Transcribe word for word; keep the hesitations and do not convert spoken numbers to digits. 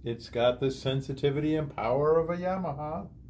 It's got the sensitivity and power of a Yamaha.